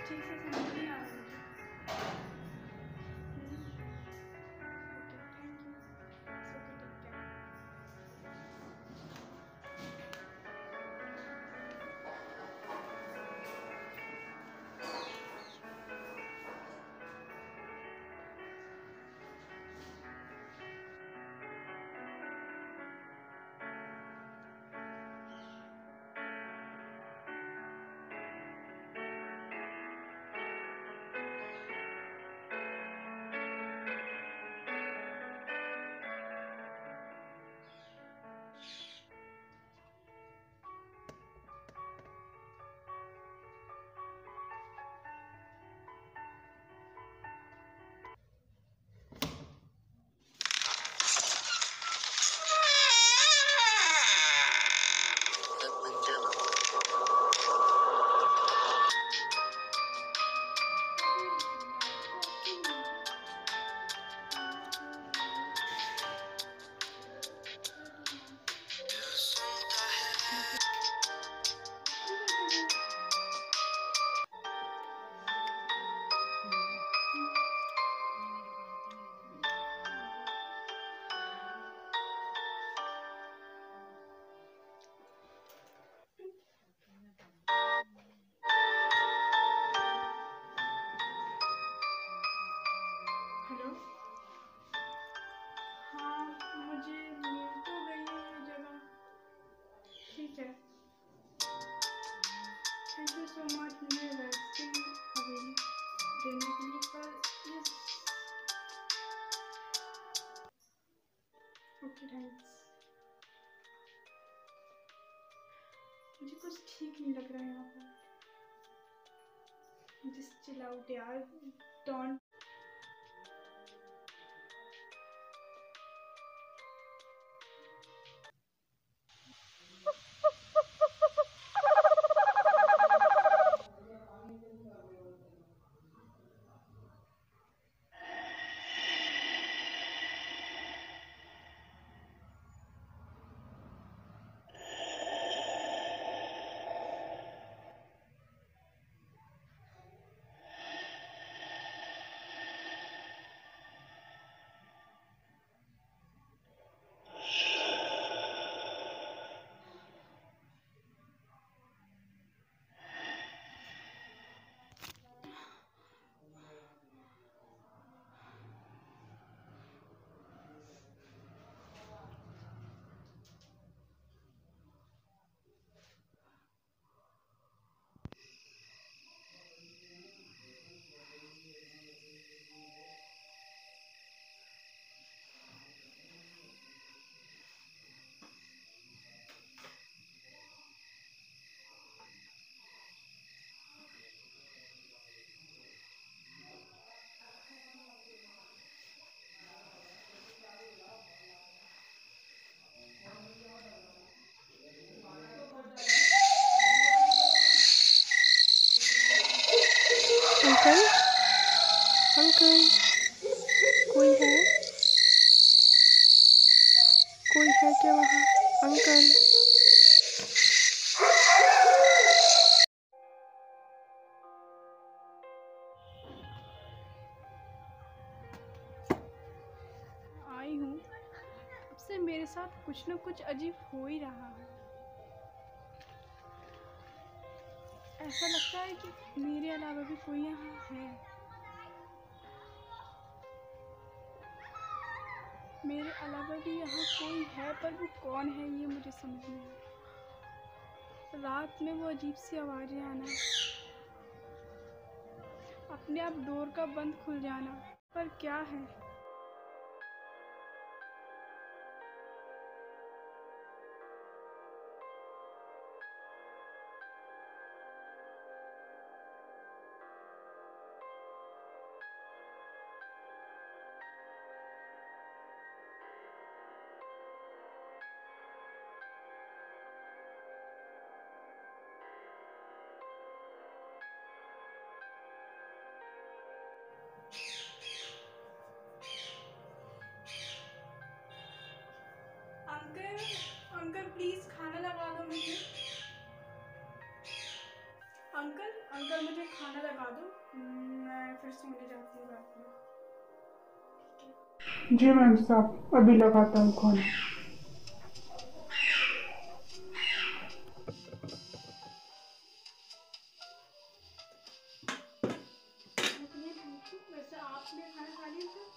ठीक से समझ नहीं आ रहा मुझे। हेलो। हाँ, मुझे मिल तो गई है ये जगह। ठीक है, थैंक यू सो मच मुझे रेस्टिंग अवेली देने के लिए। पर यस, ओके थैंक्स। मुझे कुछ ठीक नहीं लग रहा है यहाँ पर। जस्ट चिल आउट यार, डोंट। अंकल, अंकल, कोई है? कोई है क्या वहाँ? अंकल। आई हूँ। अब से मेरे साथ कुछ न कुछ अजीब हो ही रहा है। ऐसा लगता है कि मेरे अलावा भी कोई यहाँ है। मेरे अलावा भी यहाँ कोई है, पर वो कौन है ये मुझे समझ नहीं आ रहा। रात में वो अजीब सी आवाज़ें आना, अपने आप डोर का बंद खुल जाना, पर क्या है? खाना लगा दो, मैं फिर सोने जाती हूँ रात में। जी मैम साहब, अभी लगाता हूँ खाना। इतनी भूख है। वैसे आपने खाना खा लिया था?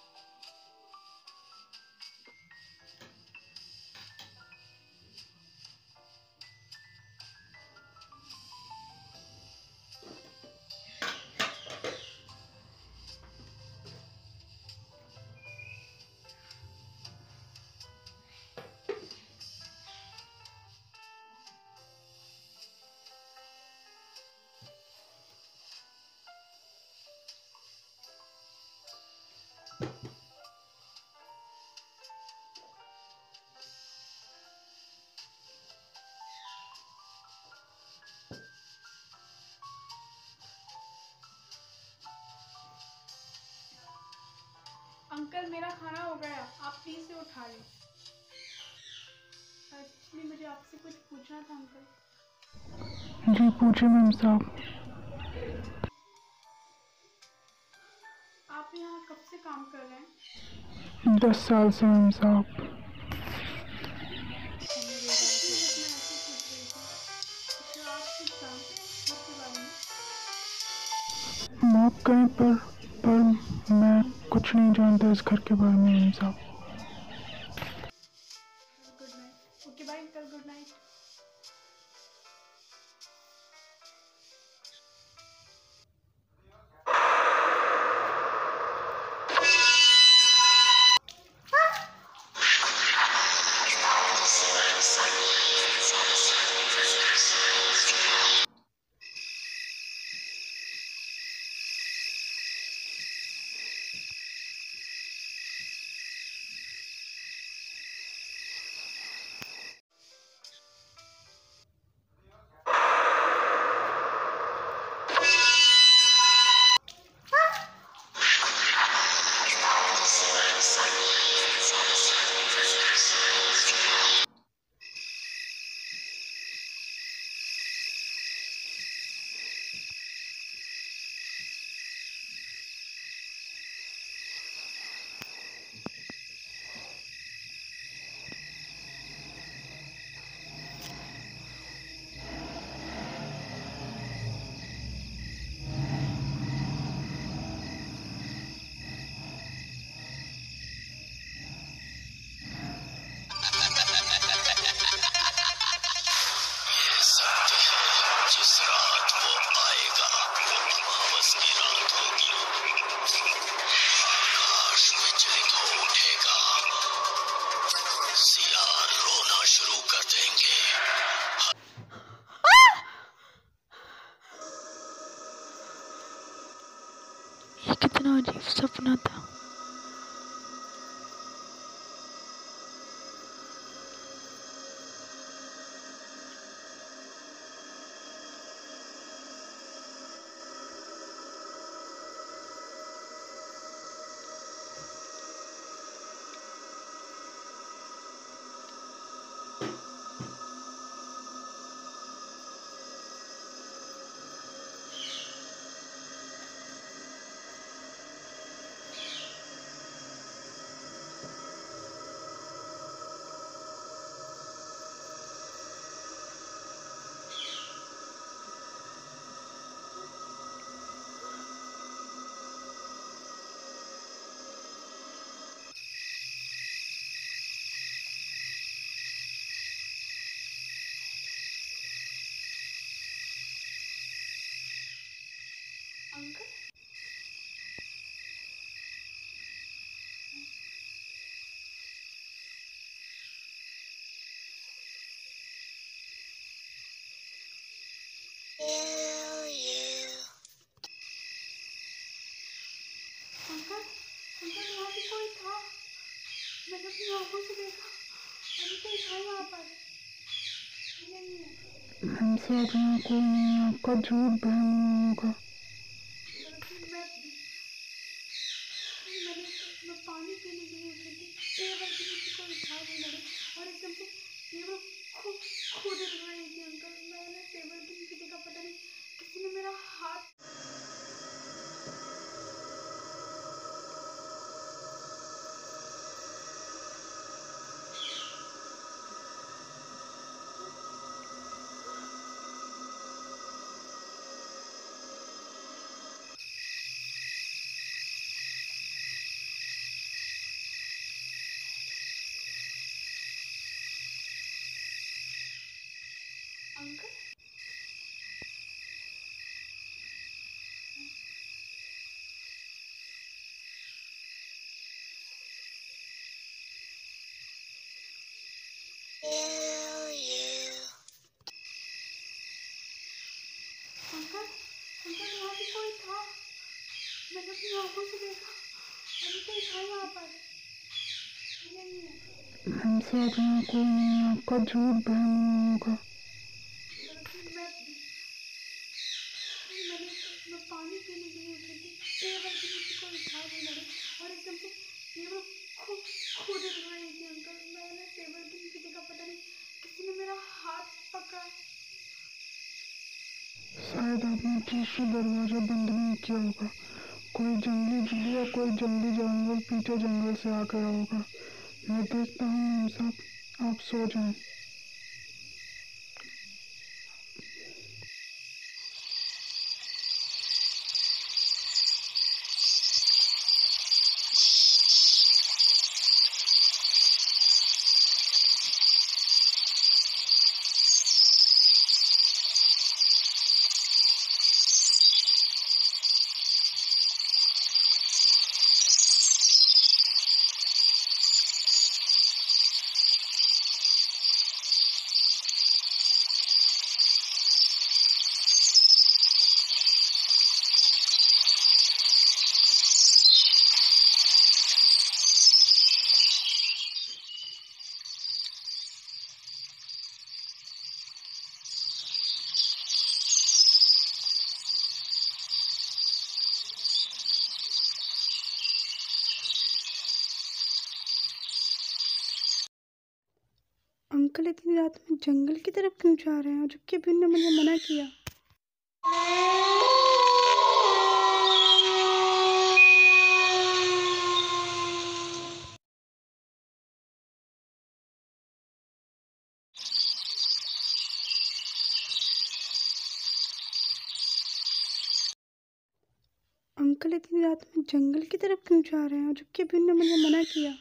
अंकल मेरा खाना हो गया, आप प्लीज से उठा लें। एक्चुअली मुझे आपसे कुछ पूछना था अंकल। जी पूछे मैम साहब। आप यहाँ कब से काम कर रहे हैं? 10 साल से मैम साहब। एक्चुअली बस मैं ऐसे पूछ रही थी, अच्छा आप कुछ जानते हैं घर के बारे में? माफ करें पर मैं कुछ नहीं जानता इस घर के बारे में मैम साहब। Good night. Okay bye uncle, good night. जिस रात वो आएगा वो अमावस की रात होगी। आकाश में जैतो उठेगा, सियार रोना शुरू कर देंगे। ये कितना अजीब सपना था। अंकल अंकल अंकल यहाँ भी कोई था, मैंने अपनी आंखों से देखा, अभी कोई था यहाँ पर। नहीं है। मैम साहब यहाँ कोई नहीं है, आपका झूठ बहन होगा। मैं पानी पीने के लिए उठी थी, टेबल के नीचे कोई था नहीं मैंने, और एकदम से टेबल खुद खुद हिल रही थी अंकल। मैंने टेबल के नीचे देखा, पता नहीं किसी ने मेरा हाथ अंकल अंकल यहाँ भी कोई था। मैंने अपनी आंखों से देखा, अभी कोई था यहाँ पर। नहीं है। हम साथ यहाँ कोई नहीं है, आपका झूठ बहन हुआ होगा। मैं पानी पीने के लिए उठी थी, टेबल के नीचे कोई था नहीं मेरे, और एकदम से टेबल खुद रही थी अंकल। मैंने टेबल के नीचे देखा, पता नहीं किसी ने मेरा हाथ पकड़ा। शायद आपने ठीक से दरवाजा बंद नहीं किया होगा। कोई जंगली बिल्ली या कोई जंगली जानवर पीछे जंगल से आ गया होगा। मैं देखता हूँ मेम साहब, आप सो जाएं। अंकल इतनी रात में जंगल की तरफ क्यों जा रहे हैं, जबकि अभी उन्होंने मुझे मना किया। अंकल इतनी रात में जंगल की तरफ क्यों जा रहे हैं, जबकि अभी उन्होंने मुझे मना किया।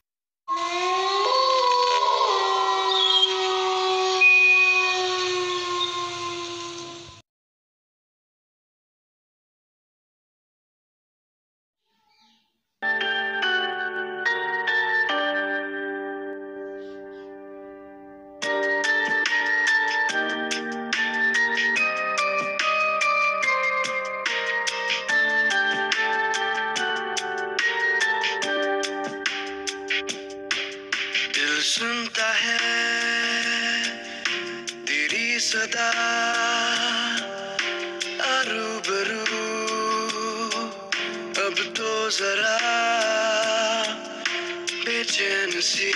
दिल सुनता है तेरी सदा रूबरू, अब तो जरा बेचैन सी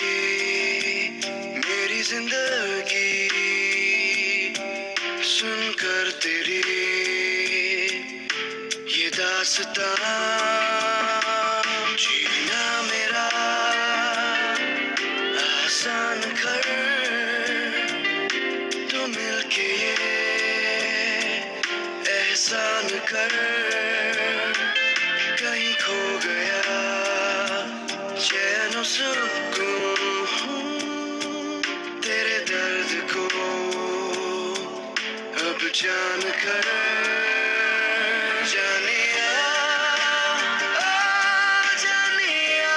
मेरी जिंदगी सुनकर तेरी ये दास्तां, जीना मेरा आसान कर, तू मिलके ये एहसान कर, कहीं खो गया चैन सुकून, तेरे दर्द को अब जान कर, जानिया जानिया,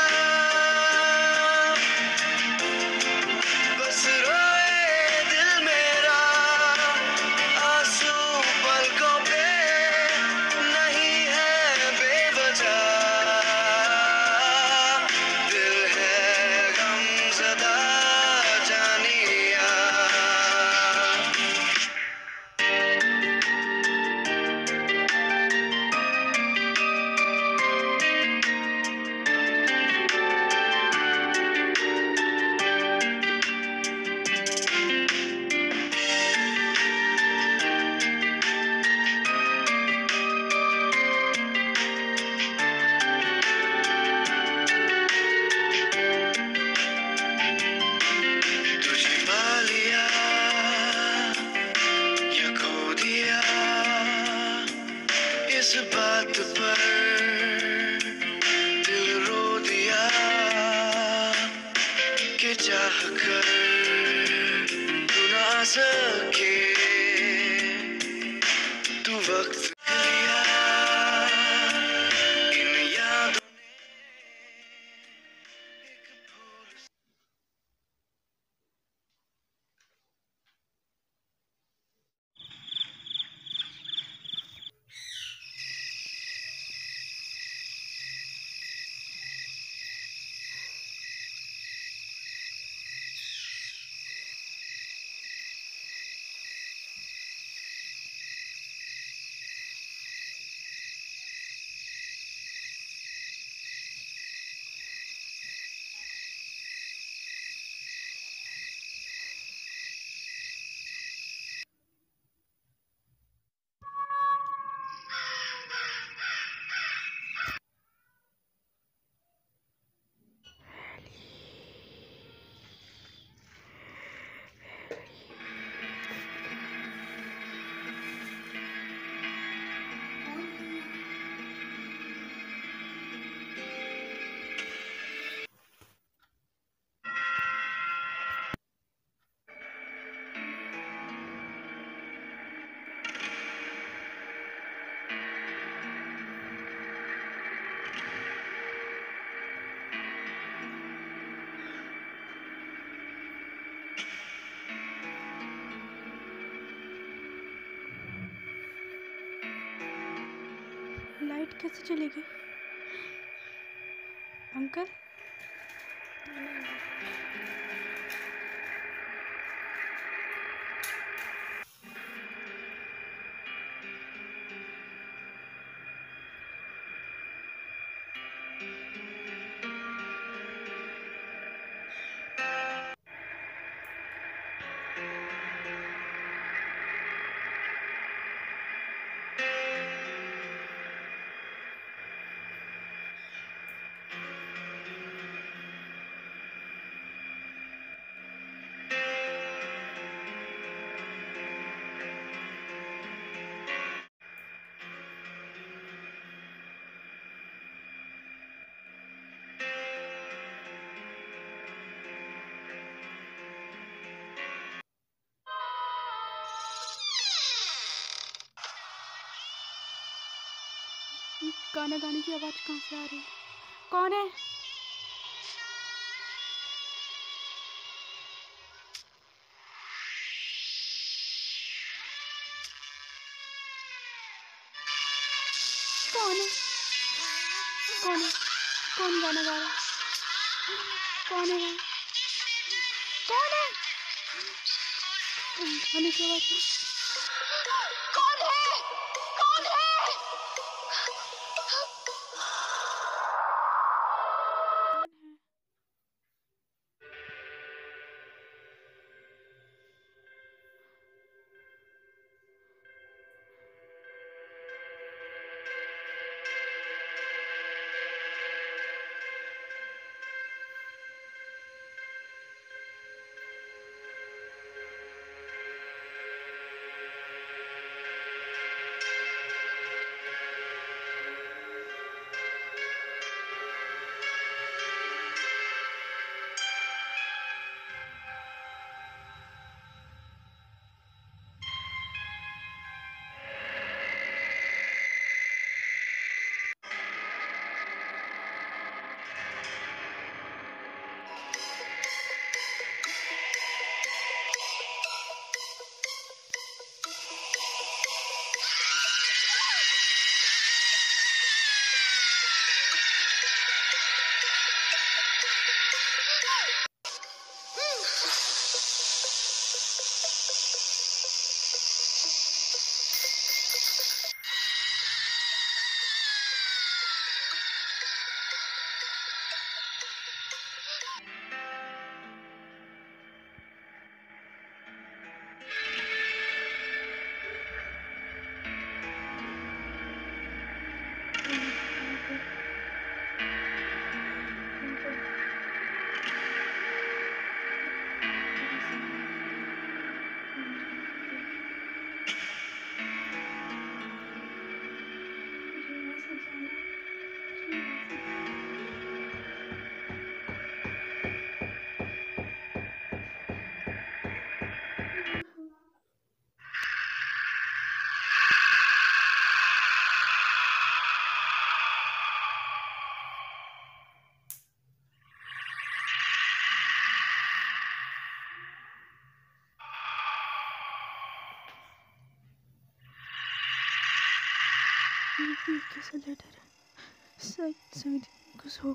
बस रोए दिल मेरा, आंसू पलकों पे नहीं है बेवजह, दिल है गमज़दा जानिया। तुझे पा लिया या खो दिया, इस बात पर दिल रो दिया कि चाह कर तू ना सके, तू वक्त लिया इन यादों ने एक भूल। लाइट कैसे चलेगी? अंकल? गाना गाने की आवाज कहाँ से आ रही है? कौन है? कौन है? कौन है? कौन गाना गा रहा है? कौन है भाई? कौन है? गाने की आवाज कौन है? कौन है? कैसा लेटर है? सही कुछ हो।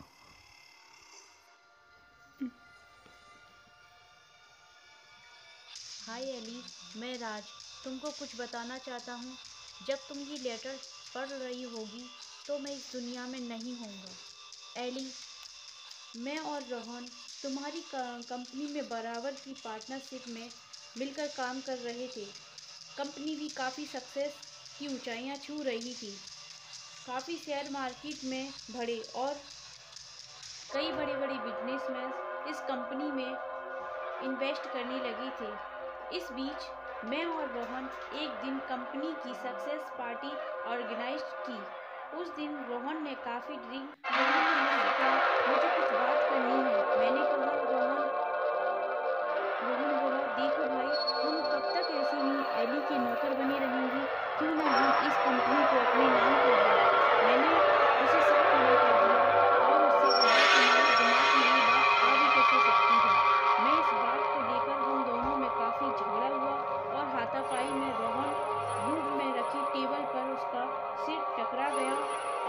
हाय एली, मैं राज तुमको कुछ बताना चाहता हूँ। जब तुम ये लेटर पढ़ रही होगी तो मैं इस दुनिया में नहीं होऊंगा। एली, मैं और रोहन तुम्हारी कंपनी में बराबर की पार्टनरशिप में मिलकर काम कर रहे थे। कंपनी भी काफ़ी सक्सेस की ऊंचाइयां छू रही थी। काफ़ी शेयर मार्केट में बढ़े और कई बड़े बड़े बिजनेसमैन इस कंपनी में इन्वेस्ट करने लगे थे। इस बीच मैं और रोहन एक दिन कंपनी की सक्सेस पार्टी ऑर्गेनाइज की। उस दिन रोहन ने काफ़ी ड्रिंक मुझसे कहा मुझे कुछ बात करनी है। मैंने कहा रोहन बोला देखो भाई, हम कब तक ऐसे ही एली के नौकर बने रहेंगे? क्यों ना हम इस कंपनी को अपने नाम कर दें। मैंने उसे सब मना कर दिया और उससे कहा तुम्हारे दिमाग में ये बात आ भी कैसे सकती है। मैं इस बात को लेकर हम दोनों में काफ़ी झगड़ा हुआ और हाथापाई में रोहन रूम में रखी टेबल पर उसका सिर टकरा गया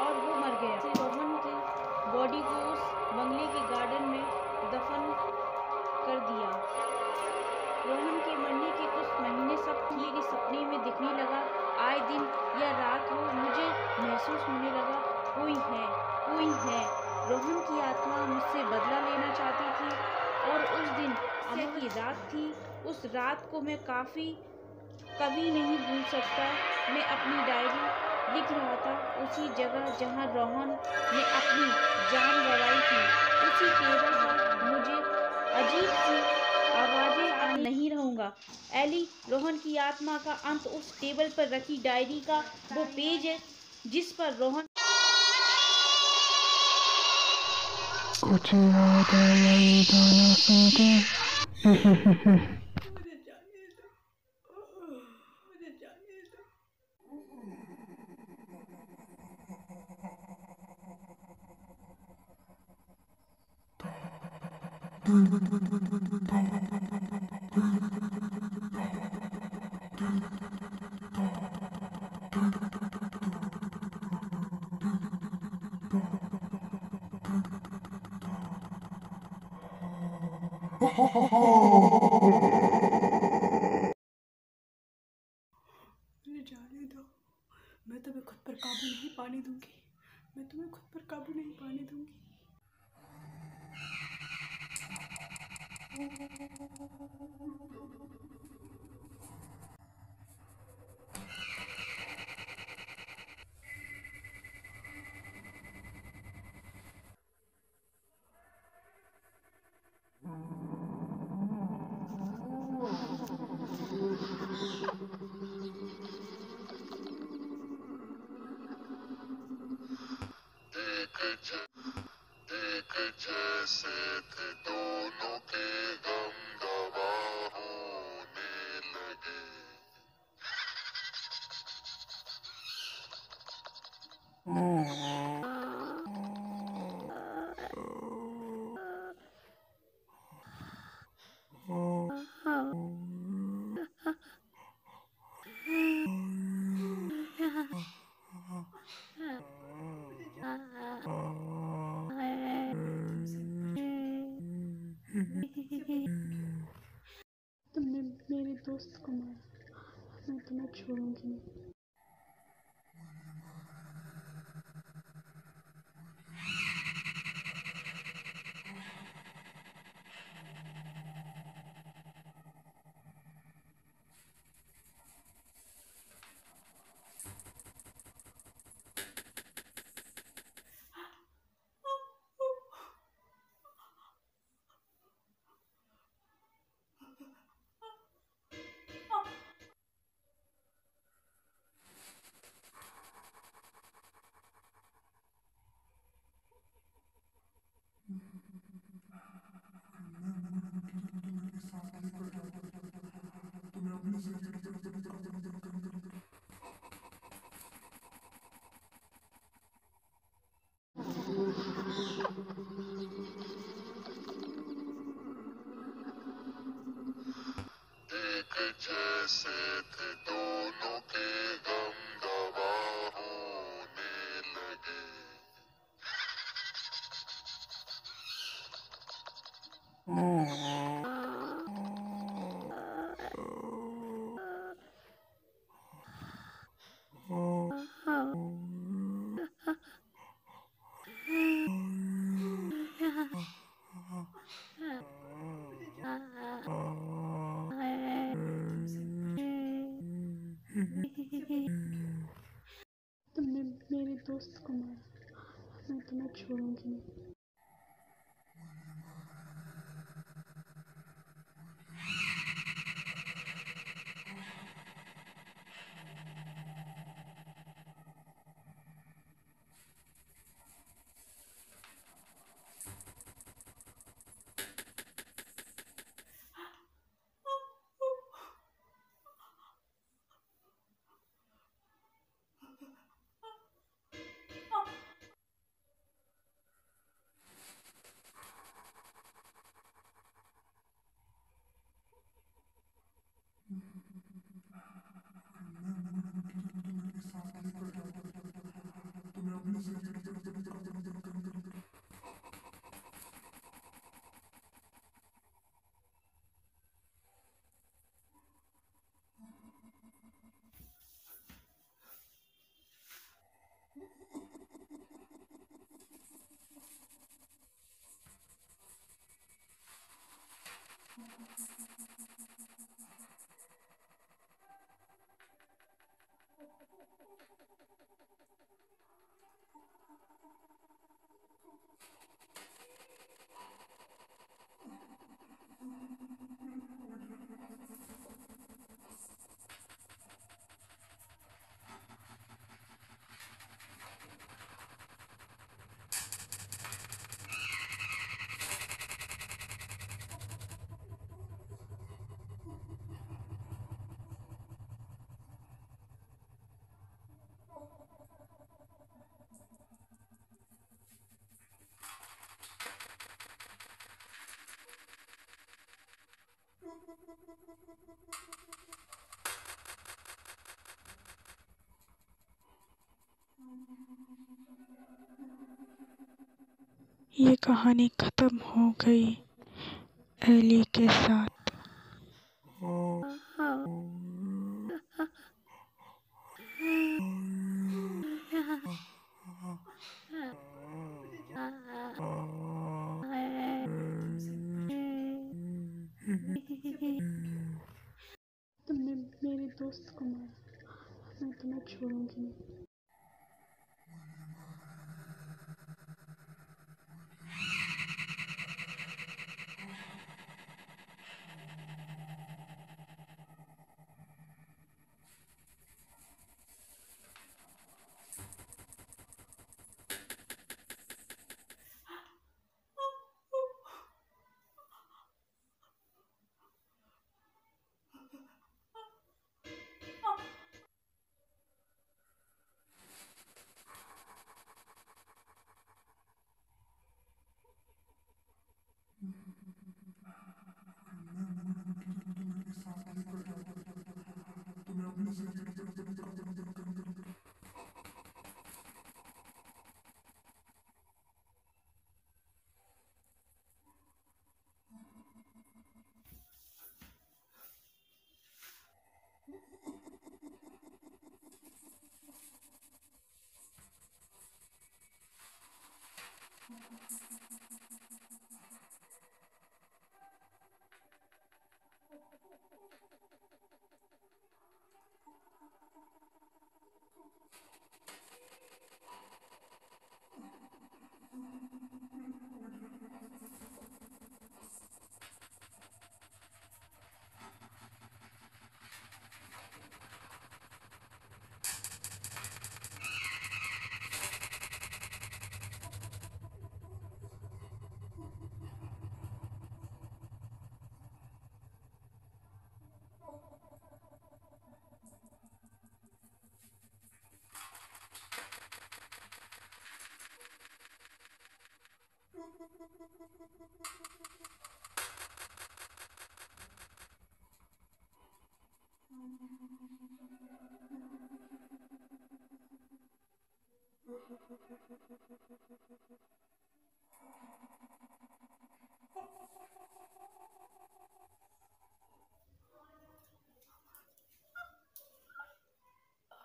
दिन या रात हो, मुझे महसूस होने लगा कोई है। रोहन की आत्मा मुझसे बदला लेना चाहती थी और उस दिन अमर की रात थी। उस रात को मैं कभी नहीं भूल सकता। मैं अपनी डायरी लिख रहा था उसी जगह जहां रोहन ने अपनी जान गंवाई थी। उसी टेबल पर मुझे अजीब सी आवाजें आने नहीं रहूंगा। एली, रोहन की आत्मा का अंत उस टेबल पर रखी डायरी का वो पेज है जिस पर रोहन कुछ याद आया ये गाना सुन के? मुझे जाने दो, मुझे जाने दो। मुझे जाने दो। मैं तुम्हें खुद पर काबू नहीं पाने दूंगी। मैं तुम्हें खुद पर काबू नहीं पाने दूंगी। एक जैसे थे दोनों के गम दवा होने लगे। तुमने मेरे दोस्त को मारा, मैं तुम्हें छोड़ूंगी नहीं। एक जैसे थे दोनों के गम दवा होने लगे। तुमने मेरे दोस्त को मारा, मैं तुम्हें छोड़ूंगी नहीं। ये कहानी खत्म हो गई एली के साथ। तुमने मेरे दोस्त को मारा, मैं तुम्हें छोड़ूंगी नहीं।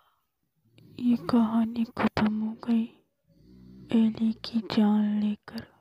ये कहानी खत्म हो गई एली की जान लेकर।